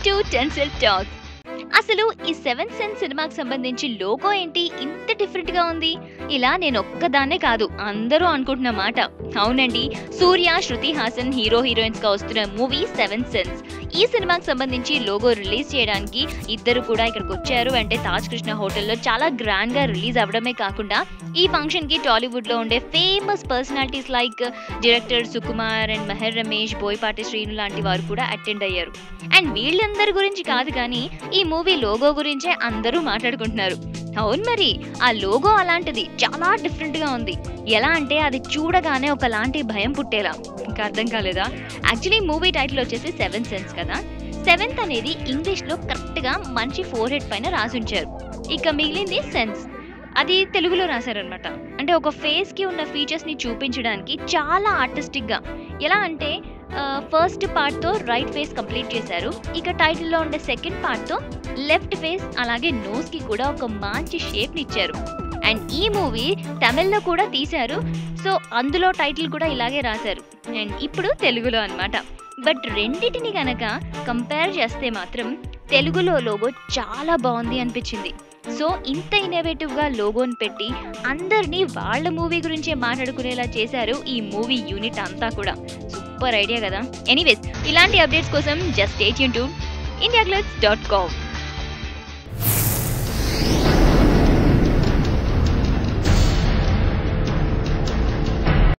To టెన్సెల్ talk. అసలు ఈ seven sense సినిమాకి సంబంధించి లోగో ఏంటి ఇంత డిఫరెంట్ గా ఉంది? ఇలా నేను ఒక్కదాన్నే కాదు, అందరూ అనుకుంటున్న మాట. అవునండి, సూర్య, శృతి హాసన్ హీరో హీరోయిన్స్ గా వస్తున్న మూవీ సెవెన్ సెన్స్. ఈ సినిమాకి సంబంధించి లోగో రిలీజ్ చేయడానికి ఇద్దరు కూడా ఇక్కడికి వచ్చారు. అంటే తాజ్ కృష్ణ హోటల్లో చాలా గ్రాండ్ గా రిలీజ్ అవ్వడమే కాకుండా ఈ ఫంక్షన్ కి టాలీవుడ్ లో ఉండే famous personalities like director Sukumar and Mehar Ramesh, Boyapati Srinu లాంటి వారు కూడా అటెండ్ అయ్యారు. అండ్ వీళ్ళందరి గురించి కాదు కానీ ఈ మూవీ లోగో గురించే అందరూ మాట్లాడుకుంటున్నారు. అవును, మరి ఆ లోగో అలాంటిది, చాలా డిఫరెంట్ గా ఉంది. ఎలా అంటే అది చూడగానే ఒకలాంటి భయం పుట్టేలా. ఇంకా అర్థం కాలేదా? యాక్చువల్లీ మూవీ టైటిల్ వచ్చేసి సెవెన్ సెన్స్ కదా. సెవెంత్ అనేది ఇంగ్లీష్ లో కరెక్ట్ గా మనిషి ఫోర్ హెడ్ పైన రాసుంచారు. ఇక మిగిలింది సెన్స్, అది తెలుగులో రాశారనమాట. అంటే ఒక ఫేస్ కి ఉన్న ఫీచర్స్ ని చూపించడానికి చాలా ఆర్టిస్టిక్ గా. ఎలా అంటే ఫస్ట్ పార్ట్ తో రైట్ ఫేస్ కంప్లీట్ చేశారు. ఇక టైటిల్ లో ఉండే సెకండ్ పార్ట్ తో లెఫ్ట్ ఫేస్ అలాగే నోస్ కి కూడా ఒక మంచి షేప్ ని ఇచ్చారు. అండ్ ఈ మూవీ తమిళ్లో కూడా తీశారు. సో అందులో టైటిల్ కూడా ఇలాగే రాశారు. అండ్ ఇప్పుడు తెలుగులో అన్నమాట. బట్ రెండిటిని గనక కంపేర్ చేస్తే మాత్రం తెలుగులో లోగో చాలా బాగుంది అనిపించింది. సో ఇంత ఇన్నోవేటివ్ గా లోగోని పెట్టి అందరినీ వాళ్ళ మూవీ గురించే మాట్లాడుకునేలా చేశారు ఈ మూవీ యూనిట్ అంతా కూడా. సూపర్ ఐడియా కదా. ఎనీవేస్, ఇలాంటి అప్డేట్స్ కోసం just stay tune to indiaglots.com.